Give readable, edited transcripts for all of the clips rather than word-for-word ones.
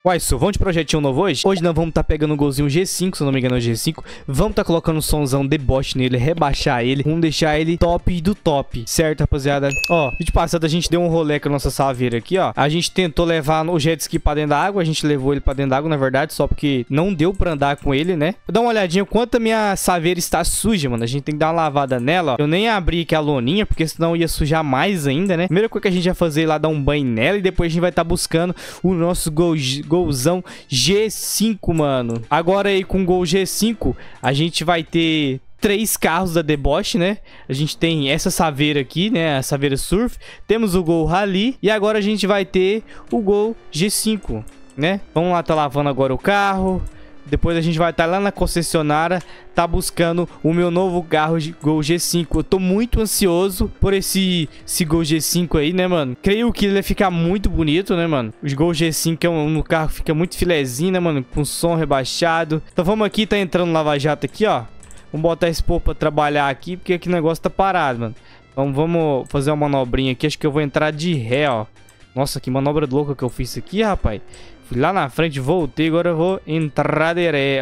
Uai, Su, vamos de projetinho novo hoje? Hoje nós vamos estar pegando um golzinho G5, se eu não me engano é o G5. Vamos estar colocando um somzão deboche nele, rebaixar ele. Vamos deixar ele top do top, certo, rapaziada? Ó, vídeo passado a gente deu um rolê com a nossa saveira aqui, ó. A gente tentou levar o jet ski pra dentro da água. A gente levou ele pra dentro da água, na verdade, só porque não deu pra andar com ele, né? Vou dar uma olhadinha quanto a minha saveira está suja, mano. A gente tem que dar uma lavada nela, ó. Eu nem abri aqui a loninha, porque senão ia sujar mais ainda, né? Primeira coisa que a gente vai fazer é lá dar um banho nela e depois a gente vai estar buscando o nosso golzão G5, mano. Agora aí com o gol G5, a gente vai ter 3 carros da deboche, né? A gente tem essa saveira aqui, né? A saveira surf. Temos o gol rally. E agora a gente vai ter o gol G5, né? Vamos lá, tá lavando agora o carro. Depois a gente vai estar lá na concessionária, tá buscando o meu novo carro Gol G5. Eu tô muito ansioso por esse Gol G5 aí, né, mano? Creio que ele vai ficar muito bonito, né, mano? O Gol G5 no carro fica muito filezinho, né, mano? Com som rebaixado. Então vamos aqui, tá entrando Lava Jato aqui, ó. Vamos botar esse povo pra trabalhar aqui, porque aqui o negócio tá parado, mano. Então vamos fazer uma manobrinha aqui. Acho que eu vou entrar de ré, ó. Nossa, que manobra louca que eu fiz aqui, rapaz. Fui lá na frente, voltei, agora eu vou entrar de ré.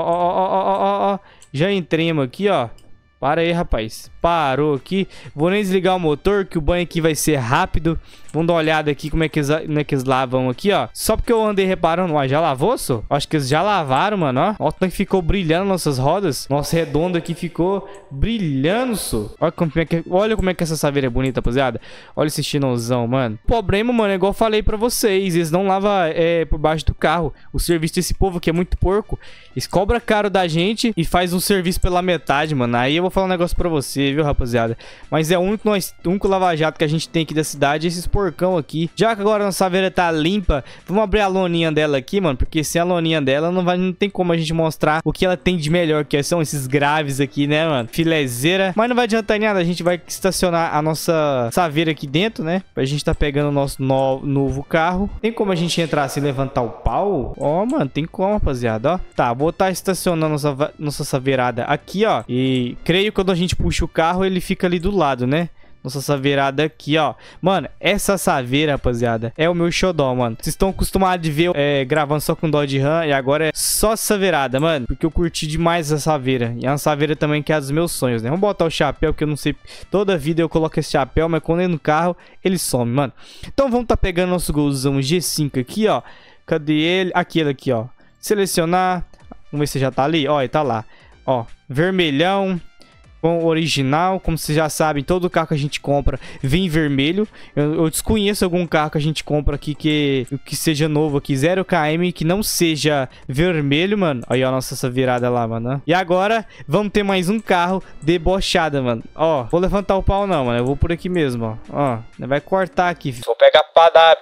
Ó. Já entremos aqui, ó. Para aí, rapaz. Parou aqui. Vou nem desligar o motor, que o banho aqui vai ser rápido. Vamos dar uma olhada aqui como é que eles lavam aqui, ó. Só porque eu andei reparando. Ó, já lavou, só? Acho que eles já lavaram, mano, ó. Ó, o tanque ficou brilhando nossas rodas. Nossa, redondo aqui ficou brilhando, só. Olha como é que essa saveira é bonita, rapaziada. Olha esse chinozão, mano. O problema, mano, é igual eu falei pra vocês. Eles não lavam por baixo do carro. O serviço desse povo aqui é muito porco. Eles cobram caro da gente e faz um serviço pela metade, mano. Aí eu vou falar um negócio pra você, viu, rapaziada? Mas é o único lava-jato que a gente tem aqui da cidade, esses porcão aqui. Já que agora a nossa saveira tá limpa, vamos abrir a loninha dela aqui, mano, porque sem a loninha dela não tem como a gente mostrar o que ela tem de melhor, que são esses graves aqui, né, mano? Filezeira. Mas não vai adiantar em nada, a gente vai estacionar a nossa saveira aqui dentro, né? A gente tá pegando o nosso novo carro. Tem como a gente entrar assim e levantar o pau? Ó, mano, tem como, rapaziada, ó. Tá, vou estar estacionando nossa saveirada aqui, ó. E creio que quando a gente puxa o carro, ele fica ali do lado, né? Nossa saveirada aqui, ó. Mano, essa saveira, rapaziada, é o meu xodó, mano. Vocês estão acostumados de ver gravando só com Dodge Ram. E agora é só saveirada, mano. Porque eu curti demais essa saveira. E é uma saveira também que é dos meus sonhos, né? Vamos botar o chapéu, que eu não sei. Toda vida eu coloco esse chapéu, mas quando é no carro, ele some, mano. Então vamos tá pegando nosso golzão G5 aqui, ó. Cadê ele? Aquele aqui, ó. Selecionar. Vamos ver se já tá ali. Ó, ele tá lá. Ó, vermelhão. Com original, como vocês já sabem, todo carro que a gente compra vem vermelho. Eu desconheço algum carro que a gente compra aqui que seja novo aqui, 0 km, que não seja vermelho, mano. Aí, ó, nossa essa virada lá, mano. E agora, vamos ter mais um carro debochada, mano. Ó, vou levantar o pau não, mano. Eu vou por aqui mesmo, ó. Ó, vai cortar aqui. Vou pegar pra dar...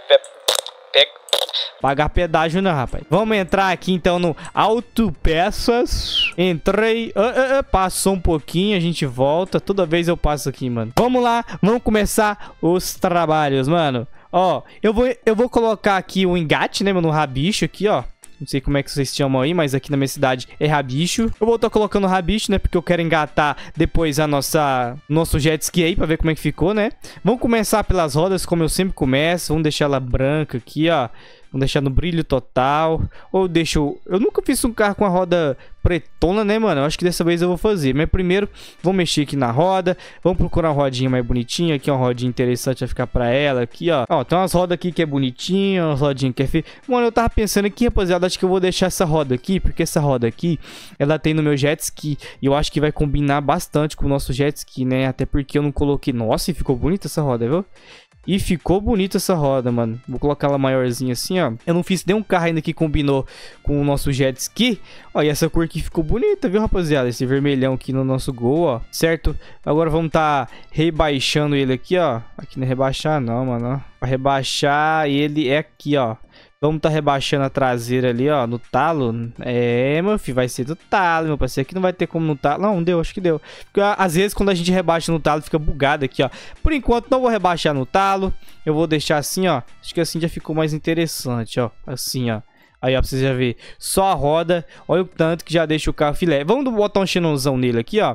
Pagar pedágio não, rapaz. Vamos entrar aqui então no Autopeças. Entrei. Passou um pouquinho, a gente volta. Toda vez eu passo aqui, mano. Vamos lá, vamos começar os trabalhos, mano. Ó, eu vou colocar aqui o engate, né, no rabicho aqui, ó. Não sei como é que vocês chamam aí, mas aqui na minha cidade é rabicho. Eu vou estar colocando rabicho, né? Porque eu quero engatar depois nosso jet ski aí pra ver como é que ficou, né? Vamos começar pelas rodas, como eu sempre começo. Vamos deixar ela branca aqui, ó. Vamos deixar no brilho total. Ou deixo... Eu nunca fiz um carro com a roda pretona, né, mano? Eu acho que dessa vez eu vou fazer. Mas primeiro, vamos mexer aqui na roda. Vamos procurar uma rodinha mais bonitinha. Aqui uma rodinha interessante vai ficar pra ela. Aqui, ó. Ó, tem umas rodas aqui que é bonitinha. Umas rodinhas que é feia. Mano, eu tava pensando aqui, rapaziada. Acho que eu vou deixar essa roda aqui. Porque essa roda aqui, ela tem no meu jet ski. E eu acho que vai combinar bastante com o nosso jet ski, né? Até porque eu não coloquei... Nossa, e ficou bonita essa roda, viu? E ficou bonita essa roda, mano. Vou colocar ela maiorzinha assim, ó. Eu não fiz nenhum carro ainda que combinou com o nosso jet ski. Ó, e essa cor aqui ficou bonita, viu, rapaziada? Esse vermelhão aqui no nosso gol, ó. Certo? Agora vamos tá rebaixando ele aqui, ó. Aqui não é rebaixar não, mano, ó. Pra rebaixar ele é aqui, ó. Vamos tá rebaixando a traseira ali, ó, no talo. É, meu filho, vai ser do talo, meu parceiro. Aqui não vai ter como no talo. Não, deu, acho que deu. Porque às vezes quando a gente rebaixa no talo fica bugado aqui, ó. Por enquanto não vou rebaixar no talo. Eu vou deixar assim, ó. Acho que assim já ficou mais interessante, ó. Assim, ó. Aí, ó, pra vocês já verem. Só a roda. Olha o tanto que já deixa o carro filé. Vamos botar um xenonzão nele aqui, ó.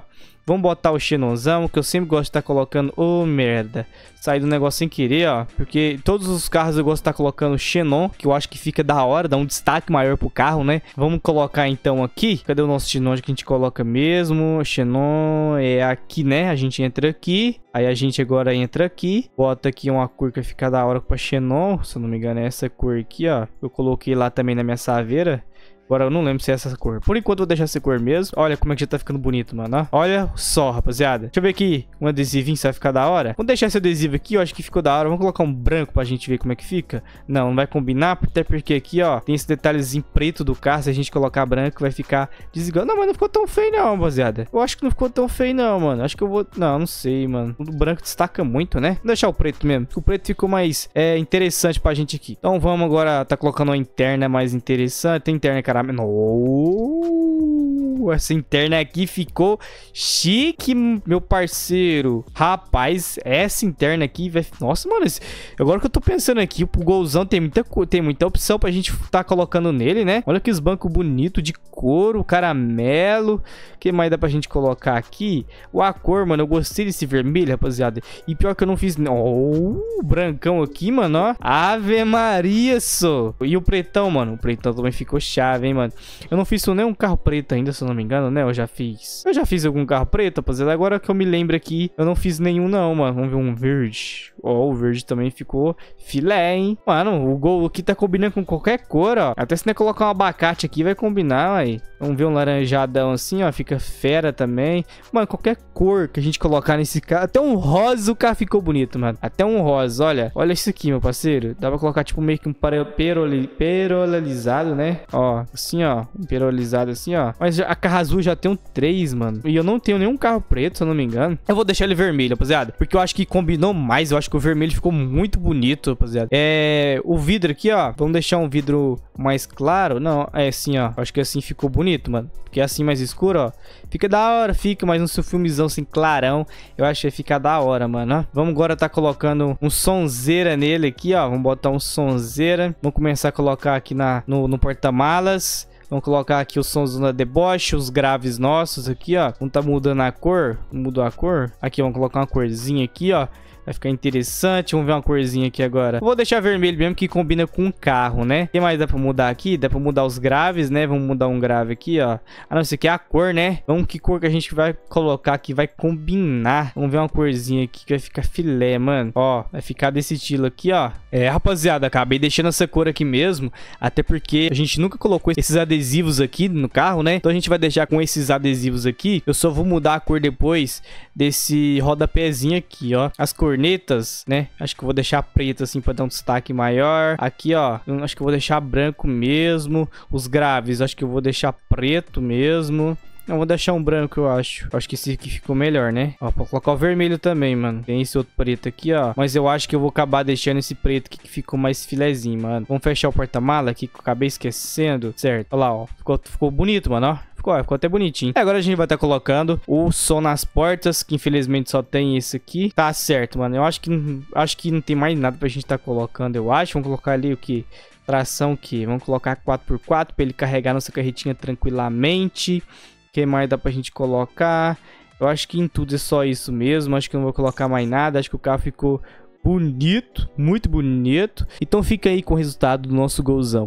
Vamos botar o Xenonzão, que eu sempre gosto de estar colocando. Ô, merda. Saí do negócio sem querer, ó. Porque todos os carros eu gosto de estar colocando Xenon, que eu acho que fica da hora, dá um destaque maior pro carro, né? Vamos colocar então aqui. Cadê o nosso Xenon? Onde que a gente coloca mesmo? Xenon é aqui, né? A gente entra aqui. Aí a gente agora entra aqui. Bota aqui uma cor que vai ficar da hora pra Xenon. Se eu não me engano é essa cor aqui, ó. Eu coloquei lá também na minha saveira. Agora eu não lembro se é essa cor. Por enquanto eu vou deixar essa cor mesmo. Olha como é que já tá ficando bonito, mano, ó. Olha só, rapaziada. Deixa eu ver aqui um adesivinho, se vai ficar da hora. Vamos deixar esse adesivo aqui, eu acho que ficou da hora. Vamos colocar um branco pra gente ver como é que fica. Não, não vai combinar, até porque aqui, ó, tem esse detalhezinho preto do carro. Se a gente colocar branco, vai ficar desigual. Não, mas não ficou tão feio não, rapaziada. Eu acho que não ficou tão feio não, mano. Acho que eu vou... Não sei, mano. O branco destaca muito, né? Vou deixar o preto mesmo. O preto ficou mais interessante pra gente aqui. Então vamos agora tá colocando uma interna mais interessante. Tem interna caramelo. Essa interna aqui ficou chique, meu parceiro. Rapaz, essa interna aqui vai... Nossa, mano, agora que eu tô pensando aqui, o Golzão tem muita opção pra gente tá colocando nele, né? Olha que os bancos bonitos de couro, caramelo. O que mais dá pra gente colocar aqui? A cor, mano, eu gostei desse vermelho, rapaziada. E pior que eu não fiz... o brancão aqui, mano, ó. Ave Maria, só. E o pretão, mano. O pretão também ficou chave, hein, mano. Eu não fiz nem um carro preto ainda, se eu não me engano, né? Eu já fiz algum carro preto, rapaziada. Agora que eu me lembro aqui, eu não fiz nenhum não, mano. Vamos ver um verde. Ó, o verde também ficou filé, hein? Mano, o Gol aqui tá combinando com qualquer cor, ó. Até se não colocar um abacate aqui, vai combinar, aí. Vamos ver um laranjadão assim, ó. Fica fera também. Mano, qualquer cor que a gente colocar nesse carro. Até um rosa o carro ficou bonito, mano. Até um rosa, olha. Olha isso aqui, meu parceiro. Dá pra colocar, tipo, meio que um perolizado, né? Ó, assim, ó. Um perolizado assim, ó. Mas a carro azul já tem um 3, mano. E eu não tenho nenhum carro preto, se eu não me engano. Eu vou deixar ele vermelho, rapaziada. Porque eu acho que combinou mais. Eu acho que o vermelho ficou muito bonito, rapaziada. O vidro aqui, ó. Vamos deixar um vidro mais claro. Não, é assim, ó. Acho que assim ficou bonito, mano. Porque assim mais escuro, ó. Fica da hora, fica. Mas um filmezão assim, clarão. Eu acho que vai ficar da hora, mano, ó. Vamos agora tá colocando um sonzeira nele aqui, ó. Vamos botar um sonzeira. Vamos começar a colocar aqui no porta-malas. Vamos colocar aqui o somzão da deboche, os graves nossos aqui, ó. Vamos tá mudando a cor. Mudou a cor. Aqui, vamos colocar uma corzinha aqui, ó. Vai ficar interessante. Vamos ver uma corzinha aqui agora. Vou deixar vermelho mesmo, que combina com o carro, né? O que mais dá pra mudar aqui? Dá pra mudar os graves, né? Vamos mudar um grave aqui, ó. Ah, não, isso aqui é a cor, né? Vamos, que cor que a gente vai colocar aqui vai combinar. Vamos ver uma corzinha aqui que vai ficar filé, mano. Ó, vai ficar desse estilo aqui, ó. Rapaziada, acabei deixando essa cor aqui mesmo. Até porque a gente nunca colocou esses adesivos aqui no carro, né? Então a gente vai deixar com esses adesivos aqui. Eu só vou mudar a cor depois desse rodapézinho aqui, ó. As cornetas, né? Acho que eu vou deixar preto assim pra dar um destaque maior. Aqui, ó, eu acho que eu vou deixar branco mesmo. Os graves, acho que eu vou deixar preto mesmo. Eu vou deixar um branco, eu acho. Acho que esse aqui ficou melhor, né? Ó, pra colocar o vermelho também, mano. Tem esse outro preto aqui, ó. Mas eu acho que eu vou acabar deixando esse preto aqui que ficou mais filezinho, mano. Vamos fechar o porta-mala aqui que eu acabei esquecendo. Certo. Olha lá, ó. Ficou bonito, mano, ó. Ficou até bonitinho. Agora a gente vai estar colocando o som nas portas, que infelizmente só tem esse aqui. Tá certo, mano. Eu acho que não tem mais nada pra gente estar colocando, eu acho. Vamos colocar ali o que? Tração aqui. Vamos colocar 4x4 pra ele carregar nossa carretinha tranquilamente. O que mais dá pra gente colocar? Eu acho que em tudo é só isso mesmo. Acho que eu não vou colocar mais nada. Acho que o carro ficou bonito, muito bonito. Então fica aí com o resultado do nosso Golzão.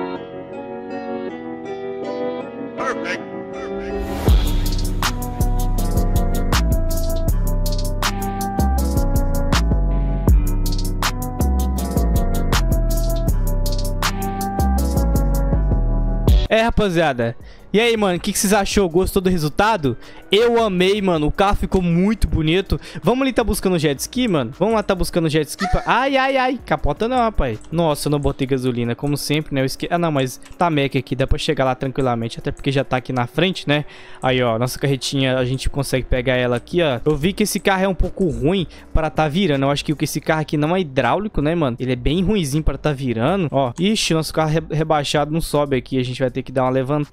Rapaziada, e aí, mano, o que vocês achou? Gostou do resultado? Eu amei, mano, o carro ficou muito bonito. Vamos ali tá buscando jet ski, mano? Vamos lá tá buscando jet ski pra... Ai, capota não, rapaz. Nossa, eu não botei gasolina, como sempre, né? Ah, não, mas tá mec aqui, dá pra chegar lá tranquilamente, até porque já tá aqui na frente, né? Aí, ó, nossa carretinha, a gente consegue pegar ela aqui, ó. Eu vi que esse carro é um pouco ruim para tá virando. Eu acho que esse carro aqui não é hidráulico, né, mano? Ele é bem ruinzinho para tá virando, ó. Ixi, nosso carro rebaixado não sobe aqui, a gente vai ter que dar uma levantada nele.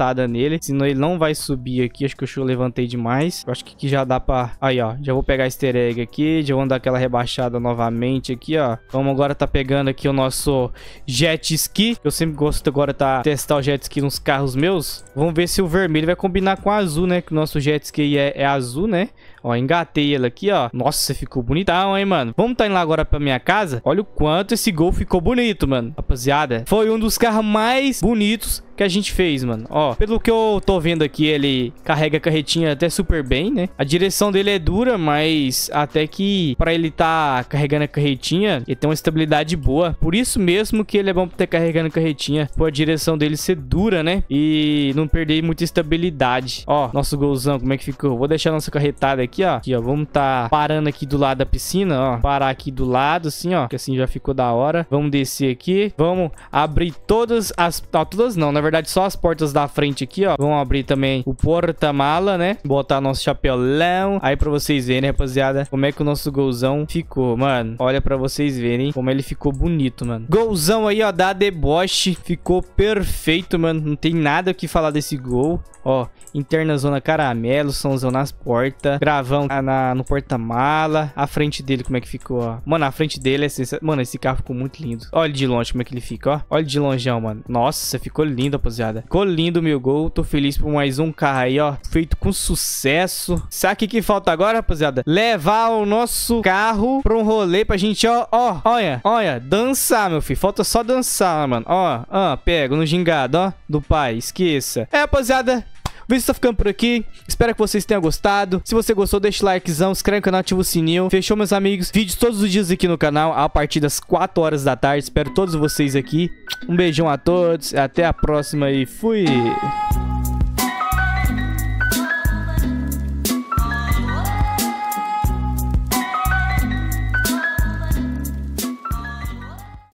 ele. Senão ele não vai subir aqui. Acho que eu levantei demais. Eu acho que aqui já dá pra... Aí, ó. Já vou pegar easter egg aqui. Já vou dar aquela rebaixada novamente aqui, ó. Vamos agora tá pegando aqui o nosso jet ski. Eu sempre gosto agora tá testar o jet ski nos carros meus. Vamos ver se o vermelho vai combinar com o azul, né? Que o nosso jet ski é azul, né? Ó, engatei ele aqui, ó. Nossa, ficou bonitão, hein, mano? Vamos tá indo lá agora pra minha casa. Olha o quanto esse Gol ficou bonito, mano. Rapaziada, foi um dos carros mais bonitos que a gente fez, mano. Ó, pelo que eu tô vendo aqui, ele carrega a carretinha até super bem, né? A direção dele é dura, mas até que pra ele tá carregando a carretinha, ele tem uma estabilidade boa. Por isso mesmo que ele é bom pra ter carregando a carretinha, por a direção dele ser dura, né? E não perder muita estabilidade. Ó, nosso Golzão, como é que ficou? Vou deixar nossa carretada aqui, ó. Aqui, ó, vamos tá parando aqui do lado da piscina, ó. Parar aqui do lado, assim, ó. Que assim já ficou da hora. Vamos descer aqui. Vamos abrir todas as... Ó, todas não, na verdade só as portas da frente aqui, ó. Vamos abrir também o porta-mala, né? Botar nosso chapelão. Aí pra vocês verem, rapaziada, como é que o nosso Golzão ficou, mano. Olha pra vocês verem como ele ficou bonito, mano. Golzão aí, ó, da Deboche. Ficou perfeito, mano. Não tem nada o que falar desse Gol. Ó, interna zona caramelo, somzão nas portas, gravão no porta-mala. A frente dele, como é que ficou, ó. Mano, a frente dele é sensacional. Mano, esse carro ficou muito lindo. Olha de longe como é que ele fica, ó. Olha de longeão, mano. Nossa, ficou lindo, rapaziada. Ficou lindo o meu Gol. Tô feliz por mais um carro aí, ó. Feito com sucesso. Sabe o que falta agora, rapaziada? Levar o nosso carro pra um rolê pra gente, ó, olha, dançar, meu filho. Falta só dançar, mano. Ó, pega no gingado, ó, do pai. Esqueça. É, rapaziada. O vídeo tá ficando por aqui. Espero que vocês tenham gostado. Se você gostou, deixa o likezão, se inscreve no canal, ativa o sininho. Fechou, meus amigos? Vídeos todos os dias aqui no canal, a partir das 4 horas da tarde. Espero todos vocês aqui. Um beijão a todos. Até a próxima e fui!